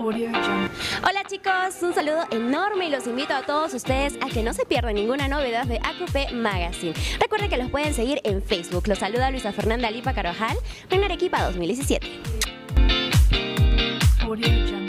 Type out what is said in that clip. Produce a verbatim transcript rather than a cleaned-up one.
Hola chicos, un saludo enorme y los invito a todos ustedes a que no se pierdan ninguna novedad de A Q P Magazine. Recuerden que los pueden seguir en Facebook. Los saluda Luisa Fernanda Lipa Carvajal en Arequipa dos mil diecisiete.